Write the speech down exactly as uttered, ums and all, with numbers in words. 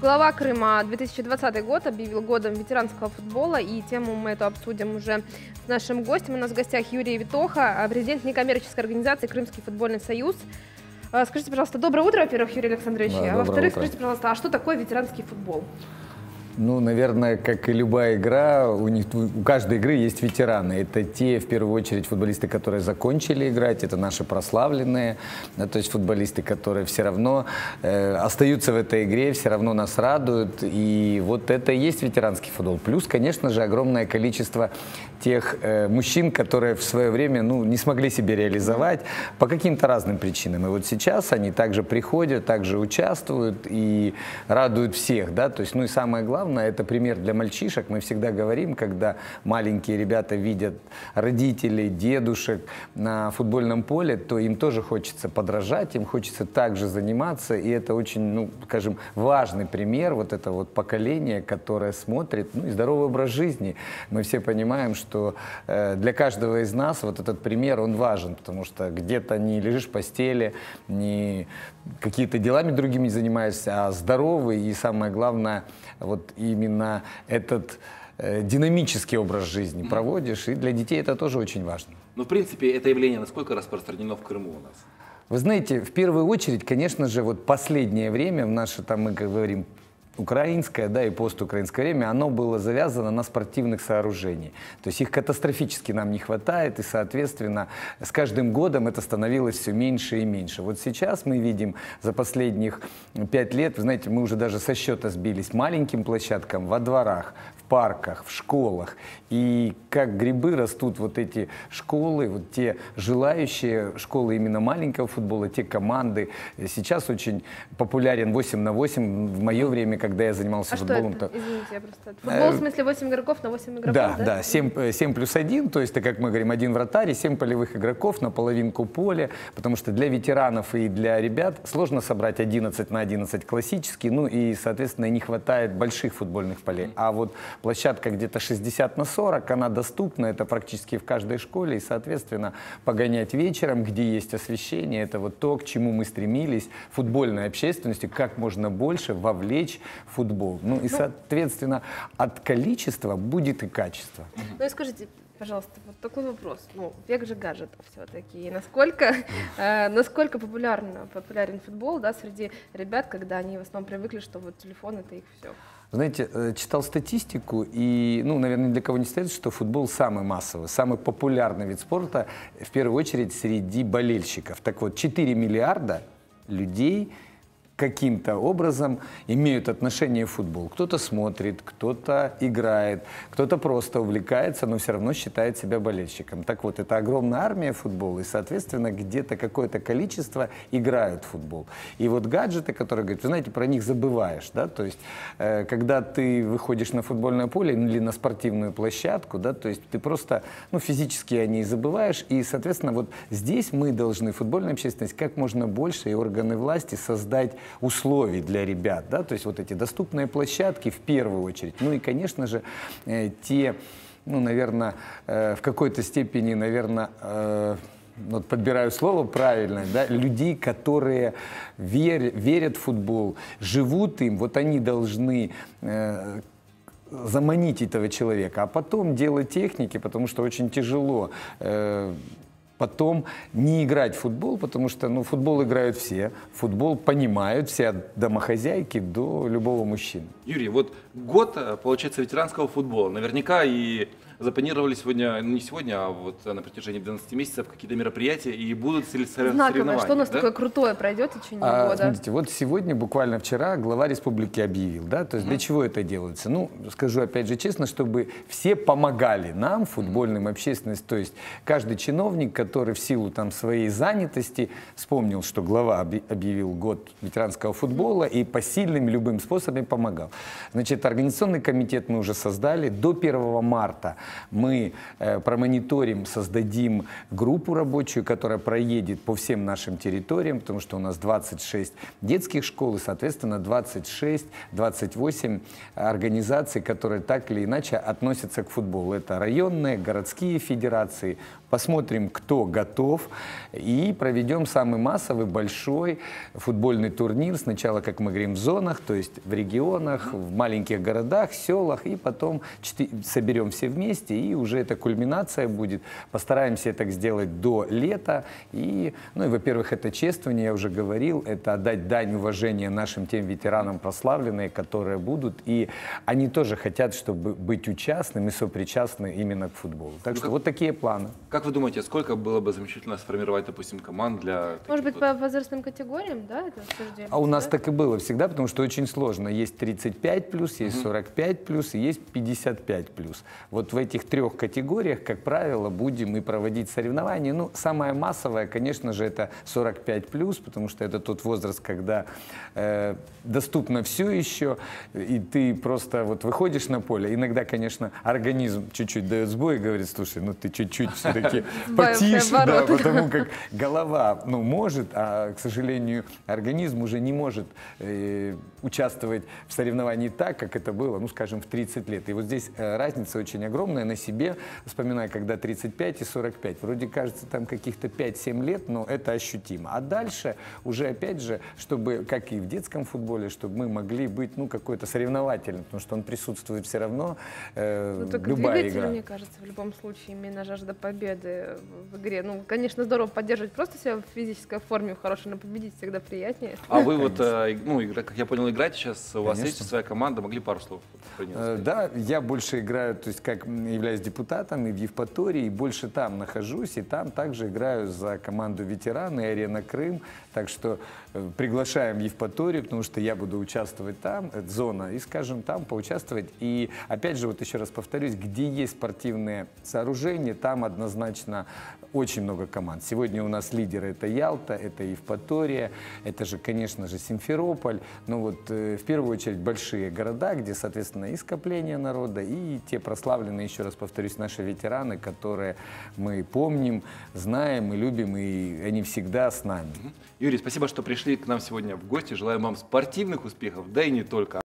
Глава Крыма две тысячи двадцатый год объявил годом ветеранского футбола, и тему мы эту обсудим уже с нашим гостем. У нас в гостях Юрий Витоха, президент некоммерческой организации Крымский футбольный союз. Скажите, пожалуйста, доброе утро, во-первых, Юрий Александрович, Да, а во-вторых, утро. скажите, пожалуйста, а что такое ветеранский футбол? Ну, наверное, как и любая игра, у них у каждой игры есть ветераны. Это те, в первую очередь, футболисты, которые закончили играть, это наши прославленные, да, то есть футболисты, которые все равно э, остаются в этой игре, все равно нас радуют. И вот это и есть ветеранский футбол. Плюс, конечно же, огромное количество тех э, мужчин, которые в свое время ну, не смогли себя реализовать по каким-то разным причинам. И вот сейчас они также приходят, также участвуют и радуют всех. Да? То есть, ну и самое главное, это пример для мальчишек. Мы всегда говорим, когда маленькие ребята видят родителей, дедушек на футбольном поле, то им тоже хочется подражать, им хочется также заниматься. И это очень, ну, скажем, важный пример, вот это вот поколение, которое смотрит, ну, и здоровый образ жизни. Мы все понимаем, что э, для каждого из нас вот этот пример, он важен, потому что где-то не лежишь в постели, не какие-то делами другими не занимаешься, а здоровый и, самое главное, вот именно этот э, динамический образ жизни проводишь, и для детей это тоже очень важно. Ну, в принципе, это явление насколько распространено в Крыму у нас? Вы знаете, в первую очередь, конечно же, вот последнее время в наше, там мы говорим, украинское, да, и постукраинское время, оно было завязано на спортивных сооружениях. То есть их катастрофически нам не хватает, и, соответственно, с каждым годом это становилось все меньше и меньше. Вот сейчас мы видим за последних пять лет, вы знаете, мы уже даже со счета сбились маленьким площадкам во дворах, в парках, в школах. И как грибы растут вот эти школы, вот те желающие школы именно маленького футбола, те команды. Сейчас очень популярен восемь на восемь. В мое время, когда я занимался а футболом... Что это? То... Извините, я просто... Футбол, в смысле, восемь игроков на восемь игроков, да? Да, да, семь плюс один, то есть, как мы говорим, один вратарь и семь полевых игроков на половинку поля, потому что для ветеранов и для ребят сложно собрать одиннадцать на одиннадцать классический, ну и, соответственно, не хватает больших футбольных полей. А вот площадка где-то шестьдесят на сорок, она доступна, это практически в каждой школе, и, соответственно, погонять вечером, где есть освещение, это вот то, к чему мы стремились, футбольной общественности, как можно больше вовлечь футбол. Ну и, соответственно, от количества будет и качество. Ну и скажите, пожалуйста, вот такой вопрос. Ну, век же гаджетов все-таки. Насколько, э, насколько популярно, популярен футбол, да, среди ребят, когда они в основном привыкли, что вот телефон — это их все? Знаете, читал статистику, и, ну, наверное, ни для кого не стоит, что футбол самый массовый, самый популярный вид спорта, в первую очередь, среди болельщиков. Так вот, четыре миллиарда людей каким-то образом имеют отношение к футболу. Кто-то смотрит, кто-то играет, кто-то просто увлекается, но все равно считает себя болельщиком. Так вот, это огромная армия футбола, и, соответственно, где-то какое-то количество играют в футбол. И вот гаджеты, которые, говорят, вы знаете, про них забываешь, да, то есть, э, когда ты выходишь на футбольное поле или на спортивную площадку, да, то есть ты просто, ну, физически о ней забываешь, и, соответственно, вот здесь мы должны, футбольная общественность, как можно больше, и органы власти создать условий для ребят, да, то есть вот эти доступные площадки в первую очередь. Ну и, конечно же, э, те, ну, наверное, э, в какой-то степени, наверное, э, вот подбираю слово правильное, да, людей, которые вер, верят в футбол, живут им, вот они должны э, заманить этого человека, а потом дело техники, потому что очень тяжело э, потом не играть в футбол, потому что, ну, футбол играют все, футбол понимают все, от домохозяйки до любого мужчины. Юрий, вот год, получается, ветеранского футбола. Наверняка и запланировали сегодня, ну не сегодня, а вот на протяжении двенадцати месяцев какие-то мероприятия, и будут ли соревнования? Знаковое, что у нас да? такое крутое пройдет в течение А, года? Смотрите, вот сегодня, буквально вчера, глава республики объявил, да, то есть mm-hmm. для чего это делается? Ну, скажу опять же честно, чтобы все помогали нам, футбольным общественности, то есть каждый чиновник, который в силу там своей занятости вспомнил, что глава объявил год ветеранского футбола и посильным любым способом помогал. Значит, организационный комитет мы уже создали, до первого марта мы э, промониторим, создадим группу рабочую, которая проедет по всем нашим территориям, потому что у нас двадцать шесть детских школ и, соответственно, двадцать шесть — двадцать восемь организаций, которые так или иначе относятся к футболу. Это районные, городские федерации, посмотрим, кто готов, и проведем самый массовый, большой футбольный турнир. Сначала, как мы говорим, в зонах, то есть в регионах, в маленьких городах, селах, и потом соберем все вместе, и уже эта кульминация будет. Постараемся так сделать до лета. И, ну и, во-первых, это чествование, я уже говорил, это отдать дань уважения нашим тем ветеранам прославленные, которые будут, и они тоже хотят, чтобы быть участными, сопричастны именно к футболу. Так ну, что как, вот такие планы. Как вы думаете, сколько было бы замечательно сформировать, допустим, команд для... Может быть, вот... по возрастным категориям, да, это обсуждение? А у нас да? так и было всегда, потому что очень сложно. Есть тридцать пять плюс, есть uh-huh. сорок пять плюс, и есть пятьдесят пять плюс. Вот в этих трех категориях, как правило, будем и проводить соревнования. Ну, самое массовое, конечно же, это сорок пять плюс, потому что это тот возраст, когда э, доступно все еще, и ты просто вот выходишь на поле. Иногда, конечно, организм чуть-чуть дает сбой и говорит: слушай, ну ты чуть-чуть все-таки потише, да, потому как голова, ну, может, а, к сожалению, организм уже не может э, участвовать в соревновании так, как это было, ну, скажем, в тридцать лет. И вот здесь э, разница очень огромная на себе. Вспоминаю, когда тридцать пять и сорок пять. Вроде кажется, там каких-то пять-семь лет, но это ощутимо. А дальше уже, опять же, чтобы, как и в детском футболе, чтобы мы могли быть, ну, какой-то соревновательным, потому что он присутствует все равно, э, ну, только любая двигатель, игра. мне кажется, в любом случае, именно жажда победы в игре. Ну, конечно, здорово поддерживать просто себя в физической форме, в хорошей, но победить всегда приятнее. А вы вот, ну, игра, как я понял, играете сейчас, у вас Конечно. есть своя команда, могли пару слов про нее сказать? Да, я больше играю, то есть как являюсь депутатом и в Евпатории, и больше там нахожусь, и там также играю за команду ветераны и Арена Крым. Так что э, приглашаем Евпаторию, потому что я буду участвовать там, это зона, и, скажем, там поучаствовать. И опять же, вот еще раз повторюсь, где есть спортивные сооружения, там однозначно очень много команд. Сегодня у нас лидеры — это Ялта, это Евпатория, это же, конечно же, Симферополь. Но вот э, в первую очередь большие города, где, соответственно, и скопление народа, и те прославленные, еще раз повторюсь, наши ветераны, которые мы помним, знаем и любим, и они всегда с нами. Юрий, спасибо, что пришли к нам сегодня в гости. Желаю вам спортивных успехов, да и не только.